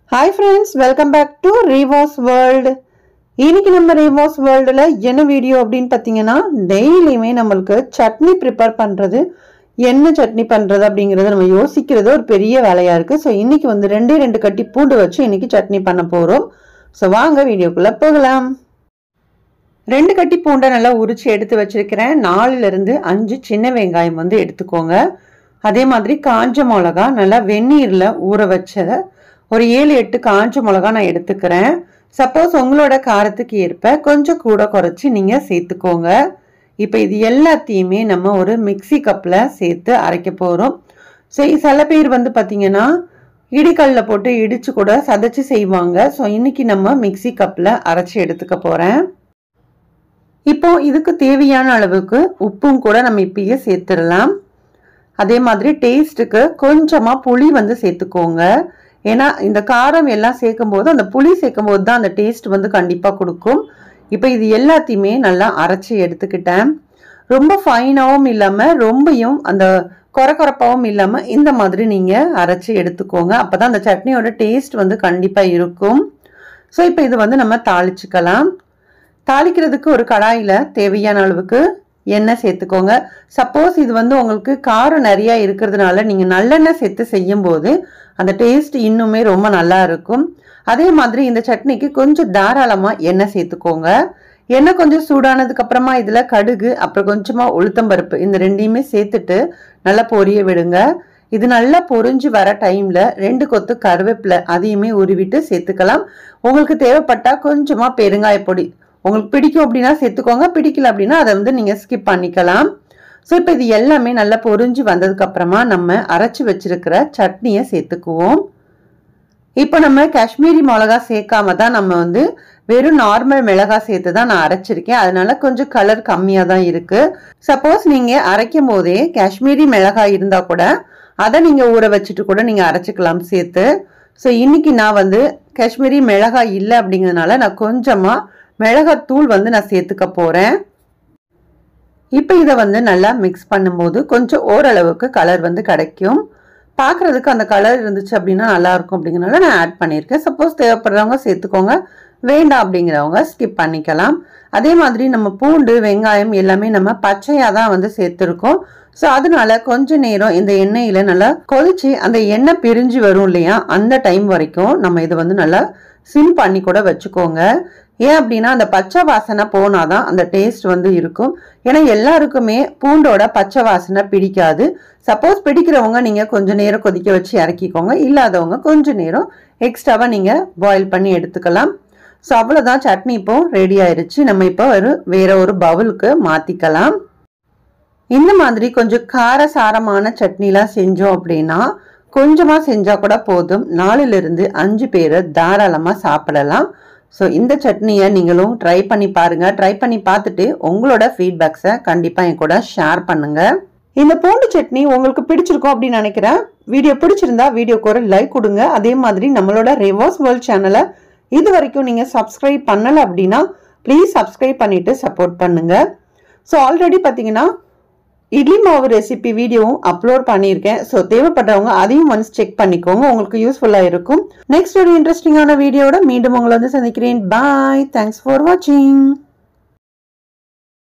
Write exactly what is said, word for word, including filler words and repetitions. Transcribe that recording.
Hi friends, welcome back to Reva's World. இன்னைக்கு நம்ம Reva's Worldல என்ன வீடியோ அப்படினு பாத்தீங்கன்னா டெய்லியுமே நமக்கு சட்னி prepare பண்றது என்ன சட்னி பண்றது அப்படிங்கறது நம்ம யோசிக்கிறது ஒரு பெரிய வேலையா இருக்கு. சோ இன்னைக்கு வந்து ரெண்டே ரெண்டு கட்டி பூண்டு வச்சு இன்னைக்கு சட்னி பண்ண போறோம். சோ வாங்க வீடியோக்குள்ள போகலாம். ரெண்டு கட்டி பூண்டை நல்லா உரிச்சு எடுத்து வச்சிருக்கேன். நாலுல இருந்து அஞ்சு சின்ன வெங்காயம் வந்து எடுத்துக்கோங்க. அதே மாதிரி காஞ்ச மிளகாய் நல்லா வெந்நீர்ல ஊற வச்சத ஒரு ஏழு எட்டு காஞ்ச மிளகாய் நான் எடுத்துக்கிறேன். சப்போஸ் உங்களோட காரத்துக்கு ஏற்ப கொஞ்சம் கூட குறைச்சி நீங்க சேர்த்துக்கோங்க. இப்போ இது எல்லாத்தையுமே நம்ம ஒரு மிக்ஸி கப்ல சேர்த்து அரைக்க போறோம். ஸோ சில பேர் வந்து பாத்தீங்கன்னா இடிக்கல்ல போட்டு இடிச்சு கூட சதைச்சு செய்வாங்க. ஸோ இன்னைக்கு நம்ம மிக்ஸி கப்ல அரைச்சி எடுத்துக்க போறேன். இப்போ இதுக்கு தேவையான அளவுக்கு உப்பும் கூட நம்ம இப்பயே சேர்த்துடலாம். அதே மாதிரி டேஸ்ட்டுக்கு கொஞ்சமா புளி வந்து சேர்த்துக்கோங்க. ஏன்னா இந்த காரம் எல்லாம் சேர்க்கும் போது அந்த புளி சேர்க்கும் போது தான் அந்த டேஸ்ட் வந்து கண்டிப்பா கொடுக்கும். இப்போ இது எல்லாத்தையுமே நல்லா அரைச்சி எடுத்துக்கிட்டேன். ரொம்ப ஃபைனாவும் இல்லாம ரொம்பவும் அந்த கொர கொரப்பாவும் இல்லாம இந்த மாதிரி நீங்க அரைச்சி எடுத்துக்கோங்க. அப்பதான் அந்த சட்னியோட டேஸ்ட் வந்து கண்டிப்பா இருக்கும். ஸோ இப்போ இது வந்து நம்ம தாளிச்சுக்கலாம். தாளிக்கிறதுக்கு ஒரு கடாயில தேவையான அளவுக்கு எண்ணெய் சேர்த்துக்கோங்க. சப்போஸ் இது வந்து உங்களுக்கு காரம் நிறைய இருக்கிறதுனால நீங்க நல்லெண்ணெய் சேர்த்து செய்யும் போது அந்த டேஸ்ட் இன்னுமே ரொம்ப நல்லா இருக்கும். அதே மாதிரி இந்த சட்னிக்கு கொஞ்சம் தாராளமா எண்ணெய் சேர்த்துக்கோங்க. எண்ணெய் கொஞ்சம் சூடானதுக்கு அப்புறமா இதுல கடுகு அப்புறம் கொஞ்சமா உளுத்தம்பருப்பு இந்த ரெண்டையுமே சேர்த்துட்டு நல்லா பொரிய விடுங்க. இது நல்லா பொரிஞ்சு வர டைம்ல ரெண்டு கொத்து கருவேப்பிலை அதையுமே உருவிட்டு சேர்த்துக்கலாம். உங்களுக்கு தேவைப்பட்டா கொஞ்சமா பெருங்காய பொடி உங்களுக்கு பிடிக்கும் அப்படின்னா சேர்த்துக்கோங்க, பிடிக்கல அப்படின்னா அதை வந்து நீங்க ஸ்கிப் பண்ணிக்கலாம். ஸோ இப்போ இது எல்லாமே நல்லா பொரிஞ்சு வந்ததுக்கு அப்புறமா நம்ம அரைச்சி வச்சிருக்கிற சட்னியை சேர்த்துக்குவோம். இப்போ நம்ம காஷ்மீரி மிளகா சேர்க்காம தான் நம்ம வந்து வெறும் நார்மல் மிளகாய் சேர்த்து தான் நான் அரைச்சிருக்கேன். அதனால கொஞ்சம் கலர் கம்மியா தான் இருக்கு. சப்போஸ் நீங்க அரைக்கும் போதே காஷ்மீரி மிளகாய் இருந்தா கூட அதை நீங்க ஊற வச்சுட்டு கூட நீங்க அரைச்சிக்கலாம் சேர்த்து. ஸோ இன்னைக்கு நான் வந்து காஷ்மீரி மிளகாய் இல்லை அப்படிங்கிறதுனால நான் கொஞ்சமா மிளகாத்தூள் வந்து நான் சேர்த்துக்க போறேன். இப்போ இதை வந்து நல்லா மிக்ஸ் பண்ணும்போது கொஞ்சம் ஓரளவுக்கு கலர் வந்து கிடைக்கும். பார்க்கறதுக்கு அந்த கலர் இருந்துச்சு அப்படின்னா நல்லா இருக்கும் அப்படிங்கிறனால நான் ஆட் பண்ணியிருக்கேன். சப்போஸ் தேவைப்படுறவங்க சேர்த்துக்கோங்க, வேண்டாம் அப்படிங்கிறவங்க ஸ்கிப் பண்ணிக்கலாம். அதே மாதிரி நம்ம பூண்டு வெங்காயம் எல்லாமே நம்ம பச்சையாக தான் வந்து சேர்த்துருக்கோம். ஸோ அதனால கொஞ்ச நேரம் இந்த எண்ணெயில நல்லா கொதிச்சு அந்த எண்ணெய் பிரிஞ்சு வரும் இல்லையா, அந்த டைம் வரைக்கும் நம்ம இதை வந்து நல்லா சிம் பண்ணி கூட வச்சுக்கோங்க. ஏன் அப்படின்னா அந்த பச்சை வாசனை போனாதான் அந்த டேஸ்ட் வந்து இருக்கும். ஏன்னா எல்லாருக்குமே பூண்டோட பச்சை வாசனை பிடிக்காது. சப்போஸ் பிடிக்கிறவங்க நீங்க கொஞ்ச நேரம் கொதிக்க வச்சு இறக்கிக்கோங்க, இல்லாதவங்க கொஞ்ச நேரம் எக்ஸ்ட்ராவா நீங்க பாயில் பண்ணி எடுத்துக்கலாம். ஸோ அவ்வளவுதான், சட்னி இப்போ ரெடி ஆயிருச்சு. நம்ம இப்போ ஒரு வேற ஒரு பவுலுக்கு மாத்திக்கலாம். இந்த மாதிரி கொஞ்சம் காரசாரமான சட்னிலாம் செஞ்சோம் அப்படின்னா கொஞ்சமா செஞ்சா கூட போதும், நாலுல இருந்து அஞ்சு பேரை தாராளமா சாப்பிடலாம். ஸோ இந்த சட்னியை நீங்களும் ட்ரை பண்ணி பாருங்க. ட்ரை பண்ணி பார்த்துட்டு உங்களோட ஃபீட்பேக்ஸை கண்டிப்பா என் கூட ஷேர் பண்ணுங்க. இந்த பூண்டு சட்னி உங்களுக்கு பிடிச்சிருக்கும் அப்படின்னு நினைக்கிறேன். வீடியோ பிடிச்சிருந்தா வீடியோக்கு ஒரு லைக் கொடுங்க. அதே மாதிரி நம்மளோட ரிவாஸ் வேர்ல்ட் சேனலை இது வரைக்கும் நீங்க சப்ஸ்கிரைப் பண்ணல அப்படின்னா ப்ளீஸ் சப்ஸ்கிரைப் பண்ணிட்டு சப்போர்ட் பண்ணுங்க. ஸோ ஆல்ரெடி பார்த்தீங்கன்னா இட்லி மாவு ரெசிபி வீடியோவும் அப்லோட் பண்ணியிருக்கேன். ஸோ தேவைப்படுறவங்க அதையும் ஒன்ஸ் செக் பண்ணிக்கோங்க, உங்களுக்கு யூஸ்ஃபுல்லாக இருக்கும். நெக்ஸ்ட் ஒரு இன்ட்ரெஸ்டிங்கான வீடியோட மீண்டும் உங்களை வந்து சந்திக்கிறேன். பாய், தேங்க்ஸ் ஃபார் வாட்சிங்.